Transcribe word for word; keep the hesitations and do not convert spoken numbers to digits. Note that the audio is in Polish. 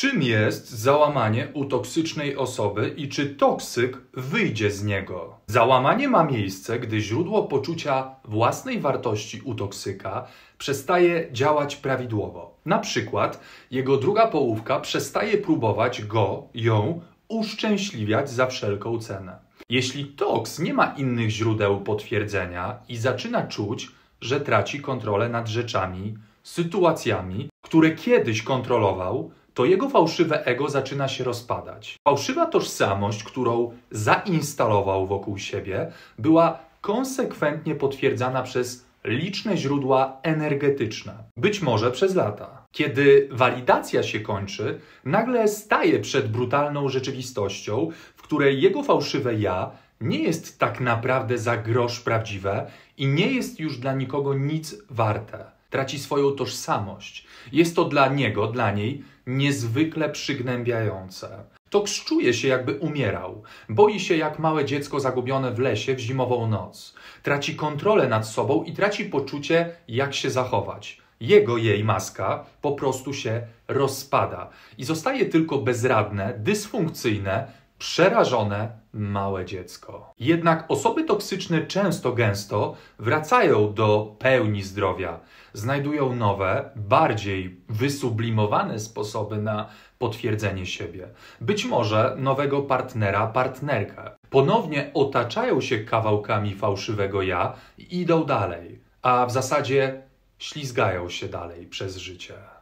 Czym jest załamanie u toksycznej osoby i czy toksyk wyjdzie z niego? Załamanie ma miejsce, gdy źródło poczucia własnej wartości u toksyka przestaje działać prawidłowo. Na przykład jego druga połówka przestaje próbować go, ją uszczęśliwiać za wszelką cenę. Jeśli toks nie ma innych źródeł potwierdzenia i zaczyna czuć, że traci kontrolę nad rzeczami, sytuacjami, które kiedyś kontrolował, to jego fałszywe ego zaczyna się rozpadać. Fałszywa tożsamość, którą zainstalował wokół siebie, była konsekwentnie potwierdzana przez liczne źródła energetyczne, być może przez lata. Kiedy walidacja się kończy, nagle staje przed brutalną rzeczywistością, w której jego fałszywe ja nie jest tak naprawdę za grosz prawdziwe i nie jest już dla nikogo nic warte. Traci swoją tożsamość. Jest to dla niego, dla niej niezwykle przygnębiające. Toks czuje się, jakby umierał. Boi się jak małe dziecko zagubione w lesie w zimową noc. Traci kontrolę nad sobą i traci poczucie, jak się zachować. Jego, jej maska po prostu się rozpada i zostaje tylko bezradne, dysfunkcyjne, przerażone małe dziecko. Jednak osoby toksyczne często, gęsto wracają do pełni zdrowia. Znajdują nowe, bardziej wysublimowane sposoby na potwierdzenie siebie. Być może nowego partnera, partnerkę. Ponownie otaczają się kawałkami fałszywego ja i idą dalej, a w zasadzie ślizgają się dalej przez życie.